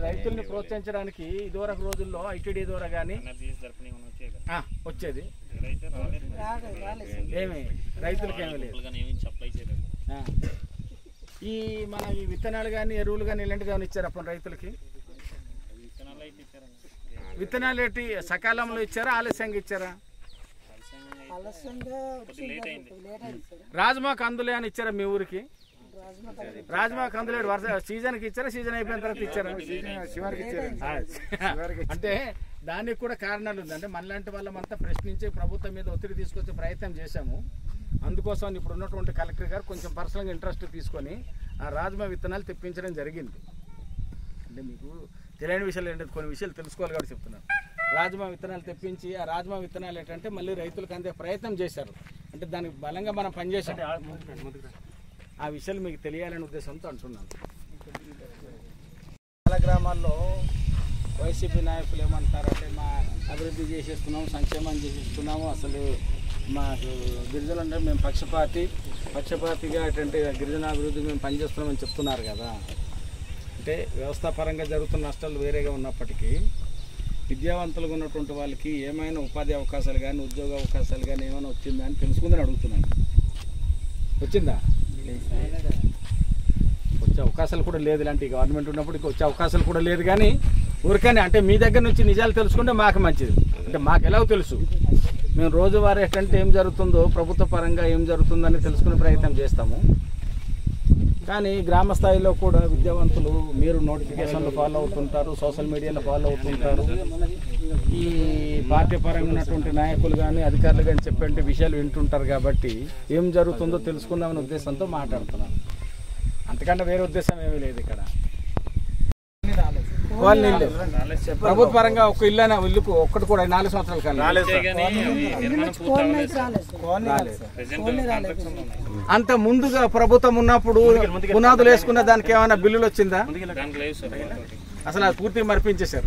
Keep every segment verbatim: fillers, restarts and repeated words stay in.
రైతుల్ని ప్రోత్సహించడానికి ఇదివరకు రోజుల్లో ఐటీడీ ద్వారా కానీ వచ్చేది ఏమి రైతులకి ఏమీ లేదు. ఈ మన ఈ విత్తనాలు కానీ ఎరువులు కానీ ఇలాంటివి ఏమైనా ఇచ్చారు అప్పుడు రైతులకి? విత్తనాలు ఏంటి సకాలంలో ఇచ్చారా ఆలస్యంగా ఇచ్చారా? రాజ్మా కందులే అని ఇచ్చారా మీ ఊరికి? రాజ్మా కందులే వర్ష సీజన్ కి ఇచ్చారా సీజన్ అయిపోయిన తర్వాత ఇచ్చారా? అంటే దానికి కూడా కారణాలు ఉంది. అంటే మనలాంటి వాళ్ళమంతా ప్రశ్నించి ప్రభుత్వం మీద ఒత్తిడి తీసుకొచ్చే ప్రయత్నం చేశాము. అందుకోసం ఇప్పుడు ఉన్నటువంటి కలెక్టర్ గారు కొంచెం పర్సనల్గా ఇంట్రెస్ట్ తీసుకొని ఆ రాజ్మా విత్తనాలు తెప్పించడం జరిగింది. అంటే మీకు తెలియని విషయాలు ఏంటంటే కొన్ని విషయాలు తెలుసుకోవాలి కాబట్టి చెప్తున్నాను. రాజ్మా విత్తనాలు తెప్పించి ఆ రాజ్మా విత్తనాలు ఏంటంటే మళ్ళీ రైతులకు అందే ప్రయత్నం చేశారు. అంటే దానికి బలంగా మనం పనిచేసాం. ఆ విషయాలు మీకు తెలియాలనే ఉద్దేశంతో అంటున్నాను. చాలా గ్రామాల్లో వైసీపీ నాయకులు ఏమంటారంటే మా అభివృద్ధి చేసేస్తున్నాము, సంక్షేమం చేసేస్తున్నాము, అసలు మాకు గిరిజనులు అంటే మేము పక్షపాతి పక్షపాతిగా ఏంటంటే గిరిజన అభివృద్ధి మేము పనిచేస్తున్నామని చెప్తున్నారు కదా. అంటే వ్యవస్థాపరంగా జరుగుతున్న నష్టాలు వేరేగా ఉన్నప్పటికీ విద్యావంతులుగా ఉన్నటువంటి వాళ్ళకి ఏమైనా ఉపాధి అవకాశాలు కానీ ఉద్యోగ అవకాశాలు కానీ ఏమైనా వచ్చిందా అని తెలుసుకుందని అడుగుతున్నాను. వచ్చిందా? వచ్చే అవకాశాలు కూడా లేదు. ఇలాంటి గవర్నమెంట్ ఉన్నప్పుడు వచ్చే అవకాశాలు కూడా లేదు. కానీ ఊరికనే అంటే మీ దగ్గర నుంచి నిజాలు తెలుసుకుంటే మాకు మంచిది. అంటే మాకు ఎలాగో తెలుసు, మేము రోజువారీ ఏంటంటే ఏం జరుగుతుందో ప్రభుత్వ పరంగా ఏం జరుగుతుందని తెలుసుకునే ప్రయత్నం చేస్తాము. కానీ గ్రామ స్థాయిలో కూడా విద్యావంతులు మీరు నోటిఫికేషన్లు ఫాలో అవుతుంటారు, సోషల్ మీడియాలో ఫాలో అవుతుంటారు. ఈ పార్టీ పరంగా ఉన్నటువంటి నాయకులు కానీ అధికారులు కానీ చెప్పే విషయాలు వింటుంటారు. కాబట్టి ఏం జరుగుతుందో తెలుసుకుందామనే ఉద్దేశంతో మాట్లాడుతున్నాను. అంతకంటే వేరే ఉద్దేశం ఏమీ లేదు. ఇక్కడ ప్రభుత్వ పరంగా ఒక ఇల్లు ఇల్లుకు ఒక్కటి కూడా నాలుగు సంవత్సరాలు కానీ అంత ముందుగా ప్రభుత్వం ఉన్నప్పుడు పునాదులు వేసుకున్న దానికి ఏమైనా బిల్లులు వచ్చిందా? అసలు అది పూర్తిగా మరిపించేశారు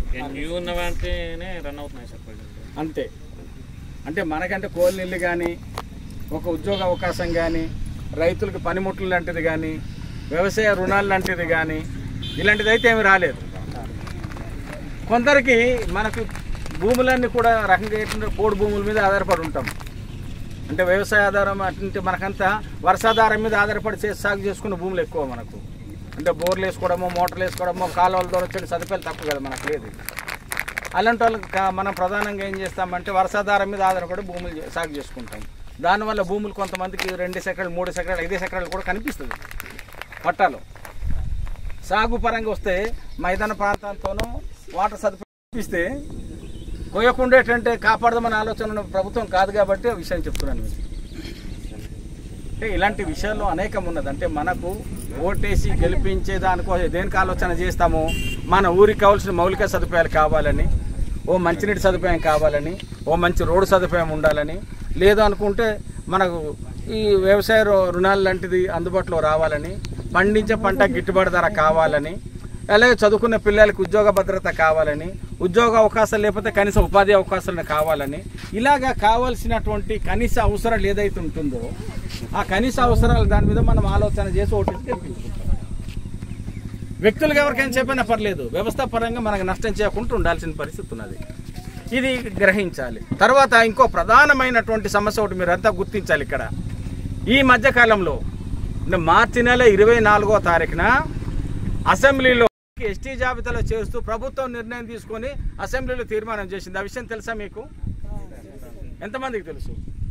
అంతే. అంటే మనకంటే కోళ్ళిల్లు కానీ ఒక ఉద్యోగ అవకాశం కానీ రైతులకు పనిముట్లు లాంటిది కానీ వ్యవసాయ రుణాలు లాంటిది కానీ ఇలాంటిది అయితే ఏమి రాలేదు. కొందరికి మనకు భూములన్నీ కూడా రకంగా ఏంటంటే పోడు భూముల మీద ఆధారపడి ఉంటాం. అంటే వ్యవసాయ ఆధారం అంటే మనకంతా వర్షాధారం మీద ఆధారపడి చేసి సాగు చేసుకున్న భూములు ఎక్కువ మనకు. అంటే బోర్లు వేసుకోవడమో మోటార్లు వేసుకోవడమో కాలువల ద్వారా వచ్చే సదుపాయాలు తక్కువ కదా మనకు లేదు. అలాంటి వాళ్ళకి మనం ప్రధానంగా ఏం చేస్తామంటే వర్షాధారం మీద ఆధారపడి భూములు సాగు చేసుకుంటాం. దానివల్ల భూములు కొంతమందికి రెండు ఎకరాలు మూడు ఎకరాలు ఐదు ఎకరాలు కూడా కనిపిస్తుంది పట్టాలు. సాగు పరంగా వస్తే మైదాన ప్రాంతాలతోనూ వాటర్ సదుపాయం ఇస్తే పోయకుండా ఏంటంటే కాపాడదామని ఆలోచన ప్రభుత్వం కాదు కాబట్టి ఆ విషయం చెప్తున్నాను మీకు. అంటే ఇలాంటి విషయాల్లో అనేకం ఉన్నది. అంటే మనకు ఓటేసి గెలిపించే దానికో దేనికి ఆలోచన చేస్తామో మన ఊరికి కావాల్సిన మౌలిక సదుపాయాలు కావాలని, ఓ మంచినీటి సదుపాయం కావాలని, ఓ మంచి రోడ్డు సదుపాయం ఉండాలని, లేదు అనుకుంటే మనకు ఈ వ్యవసాయ రుణాలు లాంటిది అందుబాటులో రావాలని, పండించే పంట గిట్టుబాటు ధర కావాలని, అలాగే చదువుకున్న పిల్లలకి ఉద్యోగ భద్రత కావాలని, ఉద్యోగ అవకాశాలు లేకపోతే కనీస ఉపాధి అవకాశాలు కావాలని, ఇలాగా కావాల్సినటువంటి కనీస అవసరాలు ఏదైతే ఉంటుందో ఆ కనీస అవసరాలు దాని మీద మనం ఆలోచన చేసి ఓటు తెప్పించుకుంటాం. వ్యక్తులకు ఎవరికైనా చెప్పినా పర్లేదు, వ్యవస్థ పరంగా మనకు నష్టం చేయకుండా ఉండాల్సిన పరిస్థితి ఉన్నది. ఇది గ్రహించాలి. తర్వాత ఇంకో ప్రధానమైనటువంటి సమస్య ఒకటి మీరంతా గుర్తించాలి. ఇక్కడ ఈ మధ్యకాలంలో మార్చి నెల ఇరవై నాలుగో తారీఖున అసెంబ్లీలో ఎస్టీ జాబితాలో చేస్తూ ప్రభుత్వం నిర్ణయం తీసుకొని అసెంబ్లీలో తీర్మానం చేసింది. ఆ విషయం తెలుసా మీకు? ఎంతమందికి తెలుసు?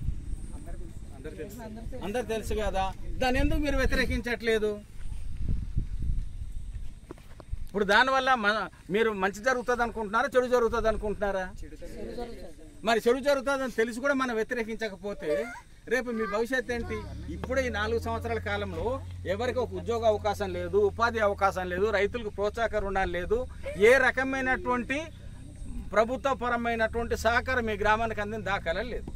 అందరు తెలుసు కదా. దాన్ని ఎందుకు మీరు వ్యతిరేకించట్లేదు? ఇప్పుడు దానివల్ల మన మీరు మంచి జరుగుతుంది అనుకుంటున్నారా చెడు జరుగుతుంది అనుకుంటున్నారా? మరి చెడు జరుగుతుందని తెలిసి కూడా మనం వ్యతిరేకించకపోతే రేపు మీ భవిష్యత్తు ఏంటి? ఇప్పుడే ఈ నాలుగు సంవత్సరాల కాలంలో ఎవరికి ఒక ఉద్యోగ అవకాశం లేదు, ఉపాధి అవకాశం లేదు, రైతులకు ప్రోత్సాహక రుణాలు లేదు, ఏ రకమైనటువంటి ప్రభుత్వ పరమైనటువంటి సహకారం మీ గ్రామానికి అందిన దాఖలా లేదు.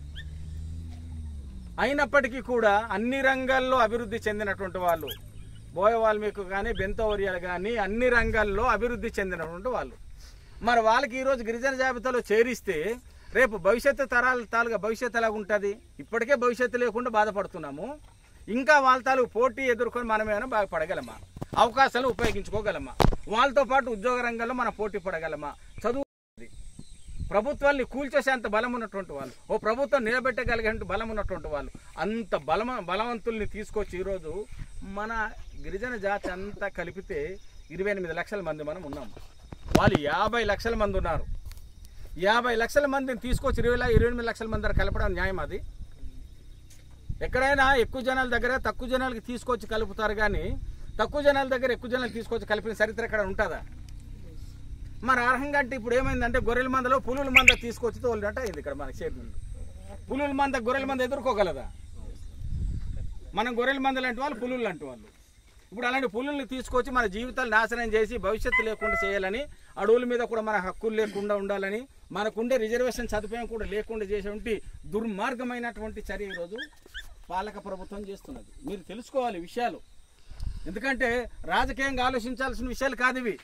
అయినప్పటికీ కూడా అన్ని రంగాల్లో అభివృద్ధి చెందినటువంటి వాళ్ళు, బోయ వాల్మీకి కానీ బెంతోవరియాలు కానీ అన్ని రంగాల్లో అభివృద్ధి చెందినటువంటి వాళ్ళు, మరి వాళ్ళకి ఈరోజు గిరిజన జాబితాలో చేరిస్తే రేపు భవిష్యత్తు తరాల తాలుగా భవిష్యత్తు ఎలాగ ఉంటుంది? ఇప్పటికే భవిష్యత్తు లేకుండా బాధపడుతున్నాము, ఇంకా వాళ్ళ తాలూకు పోటీ ఎదుర్కొని మనమేమైనా బాగుపడగలమా? అవకాశాలను ఉపయోగించుకోగలమా, వాళ్ళతో పాటు ఉద్యోగ రంగంలో మనం పోటీ పడగలమా, చదువు ప్రభుత్వాన్ని కూల్చేసేంత బలం ఉన్నటువంటి వాళ్ళు, ఓ ప్రభుత్వం నిలబెట్టగలిగే బలం ఉన్నటువంటి వాళ్ళు, అంత బలమ బలవంతుల్ని తీసుకొచ్చి ఈరోజు మన గిరిజన జాతి అంతా కలిపితే ఇరవై ఎనిమిది లక్షల మంది మనం ఉన్నాం. వాళ్ళు యాభై లక్షల మంది ఉన్నారు. యాభై లక్షల మందిని తీసుకొచ్చి ఇరవై ఇరవై ఎనిమిది లక్షల మంది దగ్గర కలపడం న్యాయం? అది ఎక్కడైనా ఎక్కువ జనాల దగ్గర తక్కువ జనాలకి తీసుకొచ్చి కలుపుతారు, కానీ తక్కువ జనాల దగ్గర ఎక్కువ జనాలు తీసుకొచ్చి కలిపిన చరిత్ర ఎక్కడ ఉంటుందా? మరి అర్హంగా అంటే ఇప్పుడు ఏమైందంటే గొర్రెల మందలో పులుల మంద తీసుకొచ్చి తోలినట్టు అయింది. ఇక్కడ మనకి చేతి ముందు పులుల మంద గొర్రెల మంద ఎదుర్కోగలదా? మనం గొర్రెల మంద లాంటి వాళ్ళు, పులులు లాంటి వాళ్ళు. ఇప్పుడు అలాంటి పులుల్ని తీసుకొచ్చి మన జీవితాలు నాశనం చేసి భవిష్యత్తు లేకుండా చేయాలని, అడవుల మీద కూడా మన హక్కులు లేకుండా ఉండాలని, మనకుండే రిజర్వేషన్ సదుపాయం కూడా లేకుండా చేసేటువంటి దుర్మార్గమైనటువంటి చర్య ఈరోజు పాలక ప్రభుత్వం చేస్తున్నది. మీరు తెలుసుకోవాలి విషయాలు, ఎందుకంటే రాజకీయంగా ఆలోచించాల్సిన విషయాలు కాదు ఇవి.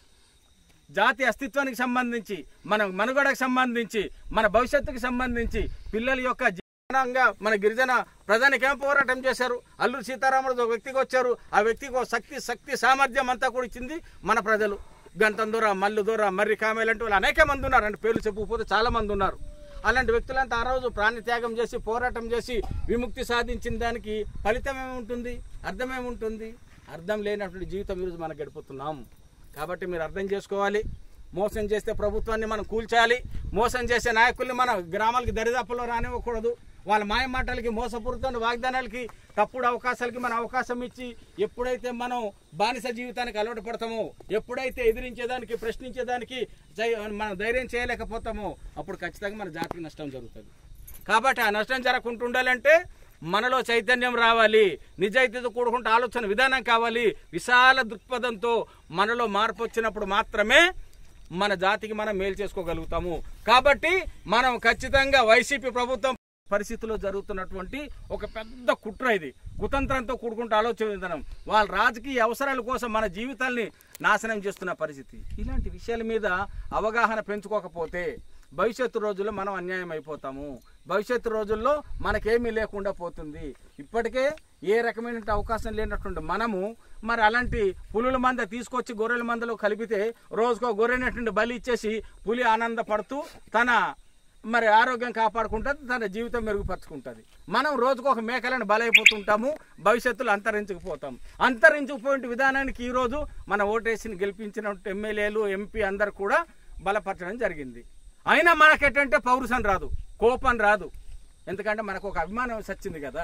జాతి అస్తిత్వానికి సంబంధించి, మన మనుగడకు సంబంధించి, మన భవిష్యత్తుకు సంబంధించి, పిల్లల యొక్క జీవనంగా మన గిరిజన ప్రధానికి ఏం పోరాటం చేశారు? అల్లూరి సీతారామరాజు ఒక వ్యక్తికి వచ్చారు. ఆ వ్యక్తికి శక్తి శక్తి సామర్థ్యం అంతా కూడా ఇచ్చింది మన ప్రజలు. గంతం దూర, మల్లు దూర, మర్రి కామె లాంటి వాళ్ళు అనేక మంది ఉన్నారు. అంటే పేర్లు చెప్పుకోకపోతే చాలా మంది ఉన్నారు. అలాంటి వ్యక్తులంతా ఆ రోజు ప్రాణత్యాగం చేసి పోరాటం చేసి విముక్తి సాధించిన దానికి ఫలితం ఏముంటుంది? అర్థం ఏముంటుంది? అర్థం లేనటువంటి జీవితం ఈరోజు మనం గడిపోతున్నాం. కాబట్టి మీరు అర్థం చేసుకోవాలి. మోసం చేస్తే ప్రభుత్వాన్ని మనం కూల్చాలి. మోసం చేసే నాయకుల్ని మన గ్రామాలకి దరిదాపుల్లో రానివ్వకూడదు. వాళ్ళ మాయ మాటలకి, మోసపూరిత వాగ్దానాలకి, తప్పుడు అవకాశాలకి మనం అవకాశం ఇచ్చి ఎప్పుడైతే మనం బానిస జీవితానికి అలవాటు పడతామో, ఎప్పుడైతే ఎదిరించేదానికి, ప్రశ్నించేదానికి మనం ధైర్యం చేయలేకపోతామో, అప్పుడు ఖచ్చితంగా మన జాతికి నష్టం జరుగుతుంది. కాబట్టి ఆ నష్టం జరగకుండా ఉండాలంటే మనలో చైతన్యం రావాలి, నిజాయితీతో కూడుకుంటే ఆలోచన విధానం కావాలి, విశాల దృక్పథంతో మనలో మార్పు వచ్చినప్పుడు మాత్రమే మన జాతికి మనం మేలు చేసుకోగలుగుతాము. కాబట్టి మనం ఖచ్చితంగా వైసీపీ ప్రభుత్వం పరిస్థితుల్లో జరుగుతున్నటువంటి ఒక పెద్ద కుట్ర ఇది, కుతంత్రంతో కూడుకుంటూ ఆలోచన విధానం, వాళ్ళ రాజకీయ అవసరాల కోసం మన జీవితాల్ని నాశనం చేస్తున్న పరిస్థితి. ఇలాంటి విషయాల మీద అవగాహన పెంచుకోకపోతే భవిష్యత్తు రోజుల్లో మనం అన్యాయం అయిపోతాము. భవిష్యత్తు రోజుల్లో మనకేమీ లేకుండా పోతుంది. ఇప్పటికే ఏ రకమైన అవకాశం లేనటువంటి మనము మరి అలాంటి పులుల మంద తీసుకొచ్చి గొర్రెల మందలో కలిపితే రోజుకో గొర్రెనటువంటి బలి ఇచ్చేసి పులి ఆనందపడుతూ తన మరి ఆరోగ్యం కాపాడుకుంటుంది, తన జీవితం మెరుగుపరుచుకుంటుంది. మనం రోజుకు ఒక మేకలను బలైపోతుంటాము, భవిష్యత్తులో అంతరించుకుపోతాం. అంతరించుకుపోయే విధానానికి ఈరోజు మన ఓటేసిని గెలిపించిన ఎమ్మెల్యేలు, ఎంపీ అందరు కూడా బలపరచడం జరిగింది. అయినా మనకేంటంటే పౌరుషం రాదు, కోపం రాదు. ఎందుకంటే మనకు ఒక అభిమానం సచ్చింది కదా.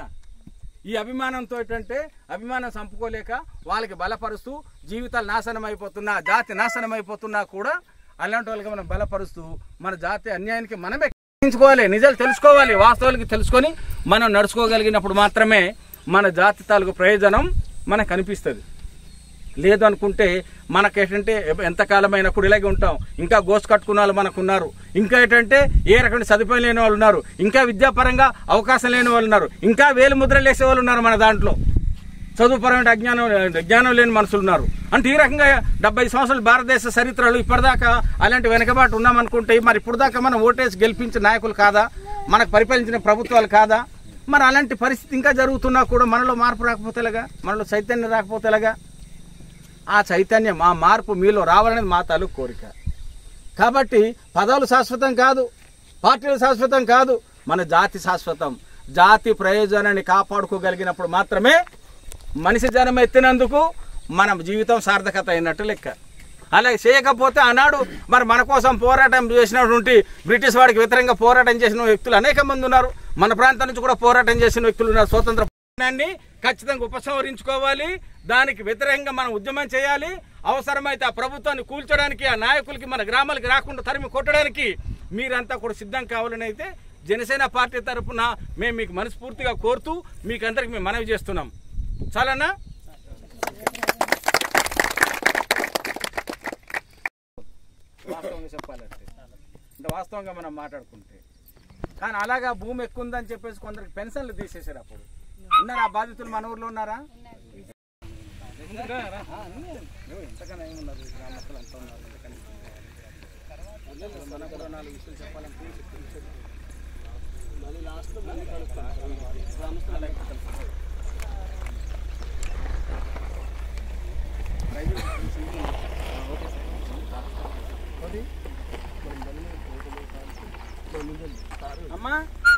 ఈ అభిమానంతో ఏంటంటే అభిమానం చంపుకోలేక వాళ్ళకి బలపరుస్తూ జీవితాలు నాశనం అయిపోతున్నా, జాతి నాశనం అయిపోతున్నా కూడా అలాంటి వాళ్ళకి మనం బలపరుస్తూ మన జాతి అన్యాయానికి మనమే గ్రహించుకోవాలి, నిజాలు తెలుసుకోవాలి, వాస్తవాలకి తెలుసుకొని మనం నడుచుకోగలిగినప్పుడు మాత్రమే మన జాతి తాలూకు ప్రయోజనం మనకు కనిపిస్తుంది. లేదు అనుకుంటే మనకేంటంటే ఎంతకాలమైనా కూడా ఇలాగే ఉంటాం. ఇంకా గోసు కట్టుకున్న వాళ్ళు మనకు ఉన్నారు, ఇంకా ఏంటంటే ఏ రకమైన సదుపాయం లేని వాళ్ళు ఉన్నారు, ఇంకా విద్యాపరంగా అవకాశం లేని వాళ్ళు ఉన్నారు, ఇంకా వేలు ముద్రలు వేసే వాళ్ళు ఉన్నారు మన దాంట్లో. చదువుపరమైన అజ్ఞానం జ్ఞానం లేని మనుషులు ఉన్నారు. అంటే ఈ రకంగా డెబ్బై సంవత్సరాలు భారతదేశ చరిత్రలో ఇప్పటిదాకా అలాంటి వెనకబాటు ఉన్నామనుకుంటే మరి ఇప్పుడు దాకా మనం ఓటేసి గెలిపించిన నాయకులు కాదా, మనకు పరిపాలించిన ప్రభుత్వాలు కాదా? మరి అలాంటి పరిస్థితి ఇంకా జరుగుతున్నా కూడా మనలో మార్పు రాకపోతేలాగా, మనలో చైతన్యం రాకపోతేలాగా? ఆ చైతన్యం, ఆ మార్పు మీలో రావాలనేది మా తాలూకు కోరిక. కాబట్టి పదవులు శాశ్వతం కాదు, పార్టీలు శాశ్వతం కాదు, మన జాతి శాశ్వతం. జాతి ప్రయోజనాన్ని కాపాడుకోగలిగినప్పుడు మాత్రమే మనిషి జనం ఎత్తినందుకు మన జీవితం సార్థకత అయినట్టు లెక్క. అలా చేయకపోతే ఆనాడు మరి మన కోసం పోరాటం చేసినటువంటి బ్రిటిష్ వాడికి వ్యతిరేకంగా పోరాటం చేసిన వ్యక్తులు అనేక మంది ఉన్నారు. మన ప్రాంతం నుంచి కూడా పోరాటం చేసిన వ్యక్తులు ఉన్నారు. స్వతంత్ర పోరాటాన్ని ఖచ్చితంగా ఉపసంహరించుకోవాలి, దానికి వ్యతిరేకంగా మనం ఉద్యమం చేయాలి. అవసరమైతే ఆ ప్రభుత్వాన్ని కూల్చడానికి, ఆ నాయకులకి మన గ్రామాలకి రాకుండా తరిమి కొట్టడానికి మీరంతా కూడా సిద్ధం కావాలని అయితే జనసేన పార్టీ తరఫున మేము మీకు మనస్ఫూర్తిగా కోరుతూ మీకు అందరికి మేము మనవి చేస్తున్నాం. చాలన్నా? వాస్తవంగా చెప్పాలంటే అంటే వాస్తవంగా మనం మాట్లాడుకుంటే, కానీ అలాగా భూమి ఎక్కువ ఉందని చెప్పేసి కొందరికి పెన్షన్లు తీసేసారు. అప్పుడు ఉన్నారా ఆ బాధితులు? మన ఊర్లో ఉన్నారా? ఎంతకన్నా ఏమున్నారు, గ్రామస్తులు అంతా ఉన్నారు. మన కూడా నాలుగు విషయాలు చెప్పాలంటే మళ్ళీ లాస్ట్లో మళ్ళీ కలుస్తాను. గ్రామస్తులు అమ్మా